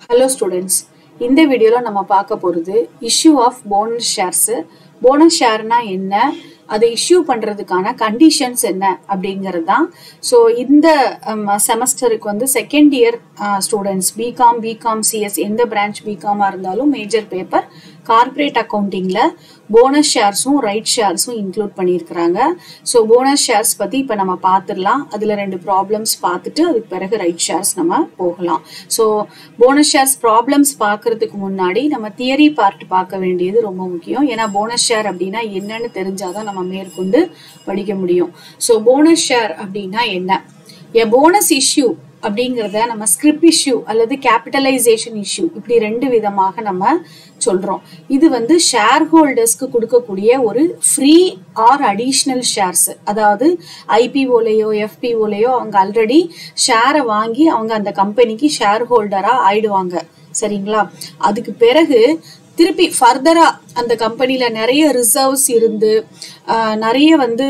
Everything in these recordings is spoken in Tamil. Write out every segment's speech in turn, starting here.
Hello students, இந்த வீடியோல நம்ம பார்க்க போறது issue of bonus shares. bonus shareனா என்ன, அதை இஷ்யூ பண்றதுக்கான கண்டிஷன்ஸ் என்ன அப்படிங்கிறது தான். ஸோ இந்த செமஸ்டருக்கு வந்து second year students BCom CS எந்த பிரான்ச் பிகாமா இருந்தாலும் மேஜர் பேப்பர் கார்பரேட் அக்கௌண்டிங்ல போனஸ் ஷேர்ஸும் ரைட் ஷேர்ஸும் இன்க்ளூட் பண்ணியிருக்கிறாங்க. ஸோ போனஸ் ஷேர்ஸ் பத்தி இப்போ நம்ம பார்த்துடலாம். அதுல 2 ப்ராப்ளம்ஸ் பார்த்துட்டு அதுக்கு பிறகு ரைட் ஷேர்ஸ் நம்ம போகலாம். ஸோ போனஸ் ஷேர்ஸ் ப்ராப்ளம்ஸ் பார்க்கறதுக்கு முன்னாடி நம்ம தியரி பார்ட் பார்க்க வேண்டியது ரொம்ப முக்கியம். ஏன்னா போனஸ் ஷேர் அப்படின்னா என்னன்னு தெரிஞ்சாதான் நம்ம மேற்கொண்டு படிக்க முடியும். ஸோ போனஸ் ஷேர் அப்படின்னா என்ன? எ போனஸ் இஷ்யூ அப்படிங்கிறத நம்ம ஸ்கிரிப் இஷ்யூ அல்லது கேபிட்டலைசேஷன் இஷ்யூ இப்படி 2 விதமாக நம்ம சொல்றோம். இது வந்து ஷேர் ஹோல்டர்ஸ்க்கு கொடுக்கக்கூடிய ஒரு ஃப்ரீ ஆர் அடிஷ்னல் ஷேர்ஸ். அதாவது ஐபிஓலையோ எஃபிஓலையோ அவங்க ஆல்ரெடி ஷேரை வாங்கி அவங்க அந்த கம்பெனிக்கு ஷேர் ஹோல்டரா ஆயிடுவாங்க. சரிங்களா? அதுக்கு பிறகு திருப்பி ஃபர்தரா அந்த கம்பெனில நிறைய ரிசர்வ்ஸ் இருந்து நிறைய வந்து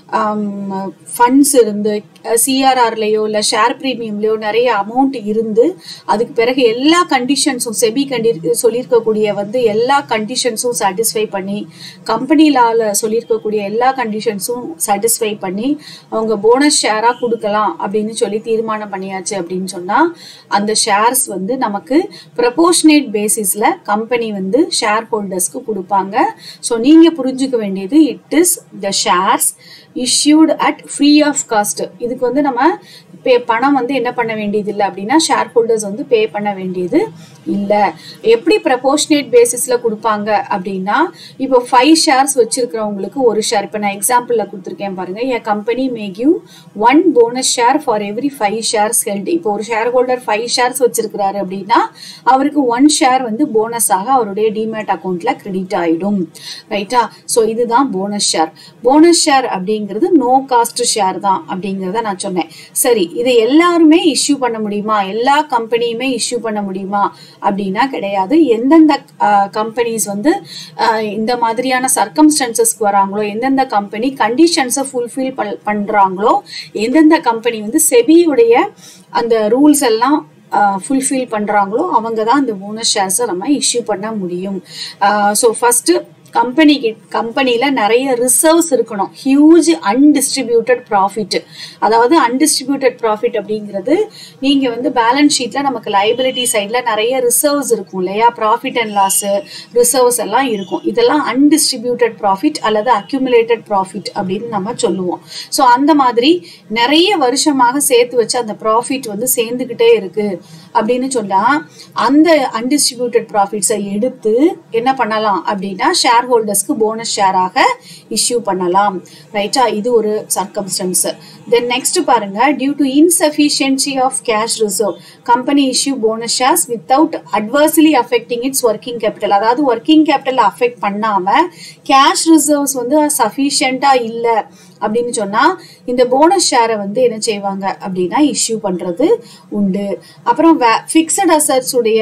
ஃபண்ட்ஸ் இருந்து சிஆர்ஆர்லயோ இல்லை ஷேர் ப்ரீமியம்லயோ நிறைய அமௌண்ட் இருந்து அதுக்கு பிறகு எல்லா கண்டிஷன்ஸும் செபி சொல்லியிருக்கக்கூடிய வந்து எல்லா கண்டிஷன்ஸும் சாட்டிஸ்ஃபை பண்ணி கம்பெனிலால சொல்லியிருக்கக்கூடிய எல்லா கண்டிஷன்ஸும் சாட்டிஸ்ஃபை பண்ணி அவங்க போனஸ் ஷேரா கொடுக்கலாம் அப்படின்னு சொல்லி தீர்மானம் பண்ணியாச்சு அப்படின்னு சொன்னா அந்த ஷேர்ஸ் வந்து நமக்கு ப்ரொபோர்ஷனேட் பேசிஸ்ல கம்பெனி வந்து ஷேர் ஹோல்டர்ஸ்க்கு கொடுப்பாங்க. ஸோ நீங்க புரிஞ்சுக்க வேண்டியது it is the shares issued at free of cost. இதுக்கு வந்து நம்ம பணம் வந்து என்ன பண்ண வேண்டியது இல்லை அப்படின்னா ஷேர் ஹோல்டர்ஸ் வந்து பே பண்ண வேண்டியது இல்லை. எப்படி ப்ரொபோர்ஷனேட் பேசிஸ்ல கொடுப்பாங்க அப்படின்னா இப்போ 5 ஷேர்ஸ் வச்சிருக்கிறவங்களுக்கு ஒரு ஷேர். இப்போ நான் எக்ஸாம்பிள்ல கொடுத்துருக்கேன் பாருங்க. A company may give 1 bonus share for every 5 shares held. இப்போ ஒரு ஷேர் ஹோல்டர் 5 ஷேர்ஸ் வச்சிருக்கிறாரு அப்படின்னா அவருக்கு 1 ஷேர் வந்து போனஸாக அவருடைய டிமேட் அக்கௌண்ட்ல கிரெடிட் ஆயிடும். ரைட்டா? ஸோ இதுதான் போனஸ் ஷேர். போனஸ் ஷேர் அப்படிங்கிறது நோ காஸ்ட் ஷேர் தான் அப்படிங்கிறத நான் சொன்னேன். சரி, இதை எல்லாருமே இஷ்யூ பண்ண முடியுமா? எல்லா கம்பெனியுமே இஷ்யூ பண்ண முடியுமா அப்படின்னா கிடையாது. எந்தெந்த கம்பெனிஸ் வந்து இந்த மாதிரியான சர்க்கம்ஸ்டன்சஸ்க்கு வராங்களோ, எந்தெந்த கம்பெனி கண்டிஷன்ஸை ஃபுல்ஃபில் பண்றாங்களோ, எந்தெந்த கம்பெனி வந்து செபியுடைய அந்த ரூல்ஸ் எல்லாம் ஃபுல்ஃபில் பண்றாங்களோ அவங்க தான் அந்த போனஸ் ஷேர்ஸை நம்ம இஷ்யூ பண்ண முடியும். ஸோ ஃபர்ஸ்ட் கம்பெனில நிறைய ரிசர்வ்ஸ் இருக்கணும். Huge undistributed profit. அதாவது அன்டிஸ்ட்ரிபியூட்டட் ப்ராஃபிட் அப்படிங்கிறது நீங்க வந்து பேலன்ஸ் ஷீட்ல நமக்கு லைபிலிட்டி சைட்ல நிறைய ரிசர்வ்ஸ் இருக்கும் இல்லையா? ப்ராஃபிட் அண்ட் லாஸ் ரிசர்வ்ஸ் எல்லாம் இருக்கும். இதெல்லாம் அன்டிஸ்ட்ரிபியூட்டட் ப்ராஃபிட் அல்லது அக்யூமுலேட்டட் ப்ராஃபிட் அப்படின்னு நம்ம சொல்லுவோம். ஸோ அந்த மாதிரி நிறைய வருஷமாக சேர்த்து வச்சு அந்த ப்ராஃபிட் வந்து சேர்ந்துகிட்டே இருக்கு அப்படின்னு சொன்னா அந்த அன்டிஸ்ட்ரிபியூட்டட் ப்ராஃபிட்ஸை எடுத்து என்ன பண்ணலாம் அப்படின்னா ஷேர் ஹோல்டர்ஸ்க்கு போனஸ் ஷேராக இஷ்யூ பண்ணலாம். ரைட்டா? இது ஒரு சர்க்கம்ஸ்டன்ஸ். தென் நெக்ஸ்ட் பாருங்க, due to insufficiency of cash reserve company issue bonus shares without adversely affecting its working capital. அதாவது ஒர்க்கிங் கேபிட்டல் அஃபெக்ட் பண்ணாம கேஷ் ரிசர்வ்ஸ் வந்து சஃபிஷியண்டா இல்ல அப்படின்னு சொன்னா இந்த போனஸ் ஷேரை வந்து என்ன செய்வாங்க அப்படின்னா இஷ்யூ பண்றது உண்டு. அப்புறம் பிக்ஸட் அசட்ஸ் உடைய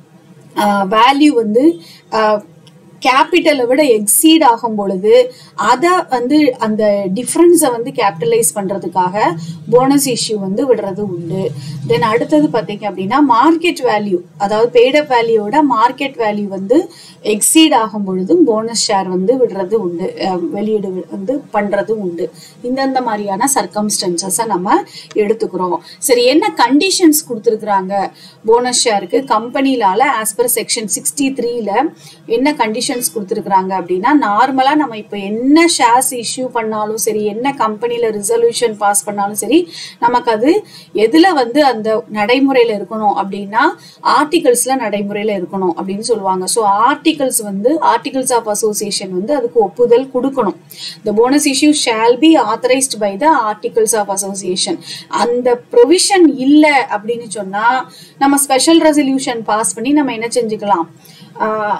வேல்யூ வந்து கேபிட்டலை விட எக்ஸீட் ஆகும் பொழுது அதை வந்து அந்த டிஃபரன்ஸை வந்து கேபிட்டலைஸ் பண்றதுக்காக போனஸ் இஷ்யூ வந்து விடுறது உண்டு. தென் அடுத்தது பார்த்தீங்க அப்படின்னா மார்க்கெட் வேல்யூ, அதாவது பெய்டப் வேல்யூவோட மார்க்கெட் வேல்யூ வந்து எக்ஸீட் ஆகும் பொழுதும் போனஸ் ஷேர் வந்து விடுறது உண்டு, வெளியீடு வந்து பண்றது உண்டு. இந்தந்த மாதிரியான சர்க்கம்ஸ்டன்சஸை நம்ம எடுத்துக்கிறோம். சரி, என்ன கண்டிஷன்ஸ் கொடுத்துருக்குறாங்க போனஸ் ஷேருக்கு கம்பெனிலால ஆஸ் பர் செக்ஷன் 63ல என்ன கண்டிஷன் கொடுத்திருக்காங்க அப்படின்னா நார்மலா நம்ம இப்ப என்ன ஷேர்ஸ் இஷ்யூ பண்ணாலும் சரி, என்ன கம்பெனில ரிசல்யூஷன் பாஸ் பண்ணாலும் சரி, நமக்கு அது எதுல வந்து அந்த நடைமுறையில இருக்கணும் அப்படின்னா ஆர்டிகல்ஸ்ல நடைமுறையில இருக்கணும் அப்படின்னு சொல்லுவாங்க. ஸோ ஆர்டிகல்ஸ் வந்து ஆர்டிகல்ஸ் ஆஃப் அசோசியேஷன் வந்து அதுக்கு ஒப்புதல் கொடுக்கணும். The bonus issue shall be authorised by the articles of association. அந்த ப்ரொவிஷன் இல்ல அப்படின்னு சொன்னா நம்ம ஸ்பெஷல் ரெசல்யூஷன் பாஸ் பண்ணி நம்ம என்ன செஞ்சுக்கலாம்,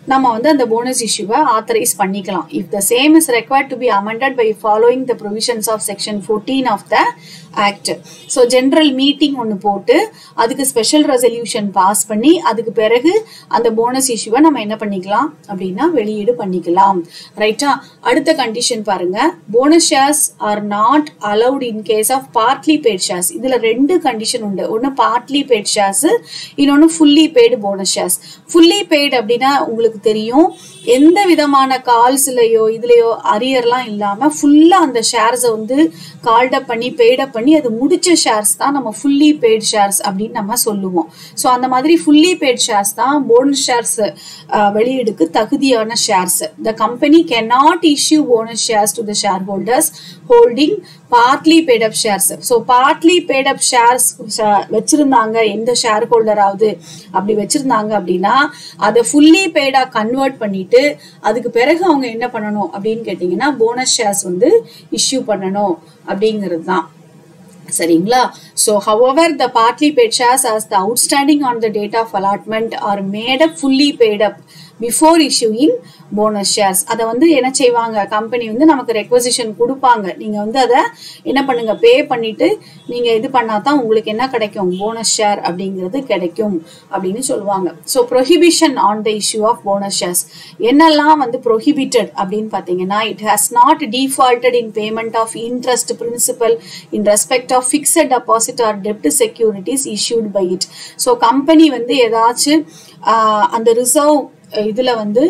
நம்ம வந்து அந்த போனஸ் இஷ்யூவை ஆத்தரைஸ் பண்ணிக்கலாம். If the same is required to be amended by following the provisions of section 14 of the act. So general meeting ஒன்று போட்டு அதுக்கு ஸ்பெஷல் ரெசல்யூஷன் பாஸ் பண்ணி அதுக்கு பிறகு அந்த போனஸ் இஷ்யூவை நம்ம என்ன பண்ணிக்கலாம் அப்படின்னா வெளியீடு பண்ணிக்கலாம். ரைட்டா? அடுத்த கண்டிஷன் பாருங்க, bonus shares are not allowed in case of partly paid shares. இதுல 2 கண்டிஷன் உண்டு. ஒன்னு பார்ட்லி பெய்ட் ஷேர்ஸ், இன்னொன்னு fully paid bonus shares. Fully paid அப்படின்னா உங்களுக்கு தெரியும், எந்த விதமான கால்ஸ்லயோ இதுலயோ அரியர்லாம் இல்லாம ஃபுல்லா அந்த ஷேர்ஸை வந்து கால்டப் பண்ணி பெய்டப் பண்ணி அது முடிச்ச ஷேர்ஸ் தான் நம்ம ஃபுல்லி பெய்டு ஷேர்ஸ் அப்படின்னு நம்ம சொல்லுவோம். ஸோ அந்த மாதிரி ஃபுல்லி பெய்டு ஷேர்ஸ் தான் போனஸ் ஷேர்ஸ் வெளியீடுக்கு தகுதியான shares. The company cannot issue bonus shares to the shareholders holding partly paid up shares. So partly paid up shares வச்சிருந்தாங்க, எந்த ஷேர் ஹோல்டராவது அப்படி வச்சிருந்தாங்க அப்படின்னா அதை ஃபுல்லி பெய்டா கன்வெர்ட் பண்ணிட்டு அதுக்கு பிறகு அவங்க என்ன பண்ணணும் அப்படின்னு கேட்டீங்கன்னா போனஸ் ஷேர்ஸ் வந்து இஷ்யூ பண்ணணும் அப்படிங்கிறது தான். சரிங்களா? So however the partly paid shares as the outstanding on the date of allotment are made up fully paid up before issuing bonus shares. அதை வந்து என்ன செய்வாங்க, கம்பெனி வந்து நமக்கு ரெக்வசிஷன் கொடுப்பாங்க, நீங்க வந்து அதை என்ன பண்ணுங்க, பே பண்ணிட்டு நீங்க இது பண்ணாதான் உங்களுக்கு என்ன கிடைக்கும், போனஸ் ஷேர் அப்படிங்கிறது கிடைக்கும் அப்படின்னு சொல்லுவாங்க. So prohibition on the issue of bonus shares என்னெல்லாம் வந்து ப்ரொஹிபிட்டட் அப்படின்னு பார்த்தீங்கன்னா, it has not defaulted in payment of interest principal in respect of fixed deposit or டெப்ட் securities issued by it. So company வந்து ஏதாச்சும் அந்த ரிசர்வ் இதுல வந்து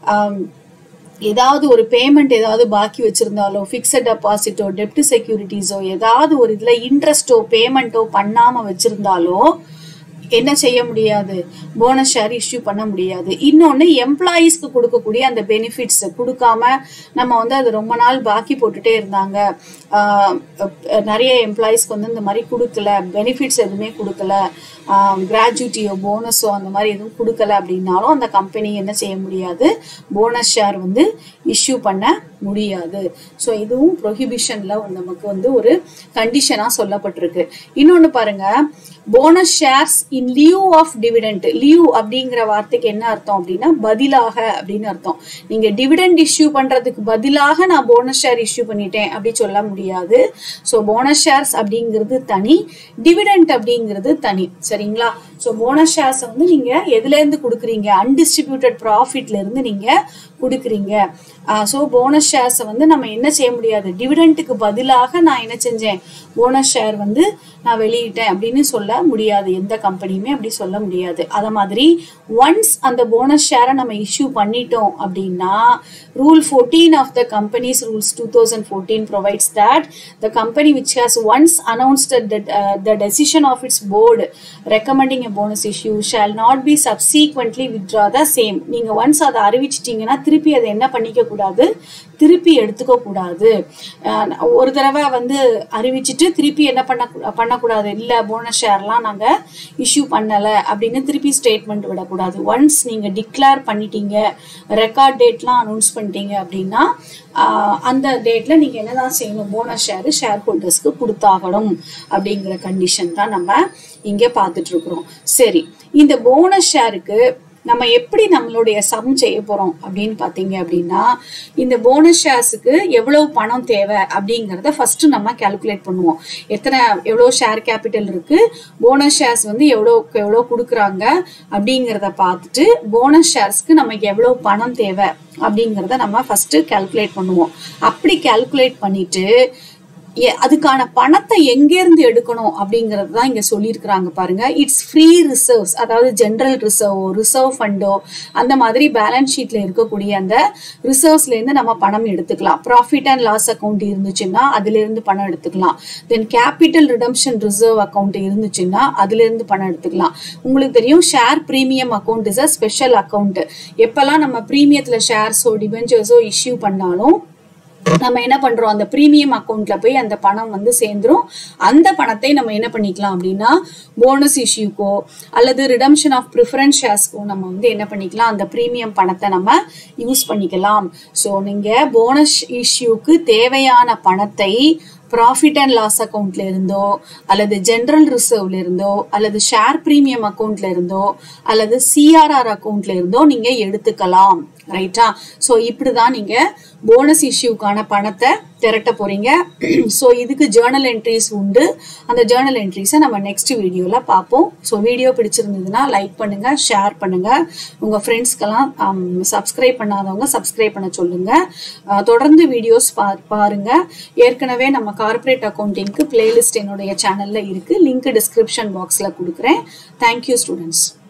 ஏதாவது ஒரு பேமெண்ட் ஏதாவது பாக்கி வச்சிருந்தாலோ, பிக்ஸட் டெபாசிட்டோ டெப்ட் செக்யூரிட்டிஸோ ஏதாவது ஒரு இதுல இன்ட்ரெஸ்டோ பேமெண்ட்டோ பண்ணாம வச்சிருந்தாலோ என்ன செய்ய முடியாது, போனஸ் ஷேர் இஷ்யூ பண்ண முடியாது. இன்னொன்னு எம்ப்ளாயீஸ்க்கு கொடுக்கக்கூடிய அந்த பெனிஃபிட்ஸ் கொடுக்காம நம்ம வந்து அது ரொம்ப நாள் பாக்கி போட்டுட்டே இருந்தாங்க, நிறைய எம்ப்ளாயீஸ்க்கு வந்து இந்த மாதிரி கொடுக்கல, பெனிஃபிட்ஸ் எதுவுமே கொடுக்கல, கிராஜுவிட்டியோ போனஸோ அந்த மாதிரி எதுவும் கொடுக்கல அப்படின்னாலும் அந்த கம்பெனி என்ன செய்ய முடியாது, போனஸ் ஷேர் வந்து இஷ்யூ பண்ண முடியாது. ஸோ இதுவும் ப்ரொஹிபிஷன்ல நமக்கு வந்து ஒரு கண்டிஷனா சொல்லப்பட்டிருக்கு. இன்னொன்னு பாருங்க, bonus shares in lieu of dividend. Lieu அப்படிங்கிற வார்த்தைக்கு என்ன அர்த்தம் அப்படின்னா பதிலாக அப்படின்னு அர்த்தம். நீங்க டிவிடெண்ட் இஷ்யூ பண்றதுக்கு பதிலாக நான் போனஸ் ஷேர் இஷ்யூ பண்ணிட்டேன் அப்படி சொல்ல முடியாது. ஸோ போனஸ் ஷேர்ஸ் அப்படிங்கிறது தனி, டிவிடெண்ட் அப்படிங்கிறது தனி. சரிங்களா? ஸோ போனஸ் ஷேர்ஸ் வந்து நீங்க எதுல இருந்து கொடுக்குறீங்க, அன்டிஸ்ட்ரிபியூட்டட் ப்ராஃபிட்ல இருந்து நீங்க கொடுக்குறீங்க. ஸோ போனஸ் ஷேர்ஸை வந்து நம்ம என்ன செய்ய முடியாது, டிவிடெண்ட்டுக்கு பதிலாக நான் என்ன செஞ்சேன், போனஸ் ஷேர் வந்து நான் வெளியிட்டேன் அப்படின்னு சொல்ல முடியாது, எந்த கம்பெனியுமே அப்படி சொல்ல முடியாது. அத மாதிரி ஒன்ஸ் அந்த போனஸ் ஷேரை நம்ம இஷ்யூ பண்ணிட்டோம் அப்படின்னா rule 14 of the companies rules 2014 provides that the company which has once announced the decision of its board recommending a bonus issue shall not be subsequently withdraw the same. நீங்க ஒன்ஸ் அதை அறிவிச்சிட்டீங்கன்னா திருப்பி அதை என்ன பண்ணிக்க கூடாது, திருப்பி எடுத்துக்க கூடாது. ஒரு தடவை வந்து அறிவிச்சிட்டு திருப்பி என்ன பண்ணக்கூடாது, இல்ல போனஸ் ஷேர்லாம் நாங்க இஷ்யூ பண்ணல அப்படின்னு திருப்பி ஸ்டேட்மெண்ட் விடக்கூடாது. ஒன்ஸ் நீங்க டிக்ளேர் பண்ணிட்டீங்க, ரெக்கார்ட் டேட்லாம் அனௌன்ஸ் பண்ணிட்டீங்க அப்படின்னா அந்த டேட்ல நீங்க என்னதான் செய்யணும், போனஸ் ஷேர் ஹோல்டர்ஸ்க்கு கொடுத்தாகணும் அப்படிங்கிற கண்டிஷன் தான் நம்ம இங்க பார்த்துட்டு இருக்கிறோம். சரி, இந்த போனஸ் ஷேருக்கு நம்ம எப்படி நம்மளுடைய சம் செய்ய போறோம் அப்படின்னு பாத்தீங்க அப்படின்னா, இந்த போனஸ் ஷேர்ஸுக்கு எவ்வளவு பணம் தேவை அப்படிங்கறத ஃபர்ஸ்ட் நம்ம கால்குலேட் பண்ணுவோம். எவ்வளவு ஷேர் கேபிட்டல் இருக்கு, போனஸ் ஷேர்ஸ் வந்து எவ்வளவு கொடுக்குறாங்க அப்படிங்கறத பார்த்துட்டு போனஸ் ஷேர்ஸ்க்கு நமக்கு எவ்வளவு பணம் தேவை அப்படிங்கறத நம்ம ஃபர்ஸ்ட் கால்குலேட் பண்ணுவோம். அப்படி கால்குலேட் பண்ணிட்டு அதுக்கான பணத்தை எங்க இருந்து எடுக்கணும் அப்படிங்கறது தான் இங்க சொல்லியிருக்கிறாங்க பாருங்க. இட்ஸ் ஃப்ரீ ரிசர்வ்ஸ், அதாவது ஜெனரல் ரிசர்வ் ஃபண்டோ அந்த மாதிரி பேலன்ஸ் ஷீட்ல இருக்கக்கூடிய அந்த ரிசர்வ்ஸ்ல இருந்து நம்ம பணம் எடுத்துக்கலாம். ப்ராஃபிட் அண்ட் லாஸ் அக்கௌண்ட் இருந்துச்சுன்னா அதுல இருந்து பணம் எடுத்துக்கலாம். Then capital redemption reserve account இருந்துச்சுன்னா அதுல இருந்து பணம் எடுத்துக்கலாம். உங்களுக்கு தெரியும், share premium account is a special account. எப்பெல்லாம் நம்ம பிரீமியத்துல ஷேர்ஸோ டிபெஞ்சர்ஸோ இஷ்யூ பண்ணாலும் நம்ம என்ன பண்றோம், அந்த பிரீமியம் அக்கௌண்ட்ல போய் அந்த பணம் வந்து சேர்ந்துரும். அந்த பணத்தை நம்ம என்ன பண்ணிக்கலாம் அப்படின்னா போனஸ் இஷ்யூக்கோ அல்லது ரிடம்ஷன் ஆஃப் ப்ரிஃபரன்ஸ் ஷேர்ஸ்க்கோ நம்ம வந்து என்ன பண்ணிக்கலாம், அந்த பிரீமியம் பணத்தை நம்ம யூஸ் பண்ணிக்கலாம். ஸோ நீங்க போனஸ் இஷ்யூக்கு தேவையான பணத்தை ப்ராஃபிட் அண்ட் லாஸ் அக்கௌண்ட்ல இருந்தோ அல்லது ஜெனரல் ரிசர்வ்ல இருந்தோ அல்லது ஷேர் பிரீமியம் அக்கௌண்ட்ல இருந்தோ அல்லது சிஆர்ஆர் அக்கௌண்ட்ல இருந்தோ நீங்க எடுத்துக்கலாம். ரைட்டா? ஸோ இப்படிதான் நீங்க போனஸ் இஷ்யூக்கான பணத்தை திரட்ட போறீங்க. ஸோ இதுக்கு ஜேர்னல் என்ட்ரிஸ் உண்டு. அந்த ஜேர்னல் என்ட்ரிஸை நம்ம நெக்ஸ்ட் வீடியோல பார்ப்போம். ஸோ வீடியோ பிடிச்சிருந்ததுன்னா லைக் பண்ணுங்க, ஷேர் பண்ணுங்க, உங்க ஃப்ரெண்ட்ஸ்க்கெல்லாம் சப்ஸ்கிரைப் பண்ணாதவங்க சப்ஸ்கிரைப் பண்ண சொல்லுங்க. தொடர்ந்து வீடியோஸ் பாருங்க. ஏற்கனவே நம்ம கார்ப்பரேட் அக்கௌண்டிங்க்கு பிளேலிஸ்ட் என்னுடைய சேனல்ல இருக்கு. லிங்க் டிஸ்கிரிப்ஷன் பாக்ஸ்ல கொடுக்குறேன். Thank you students.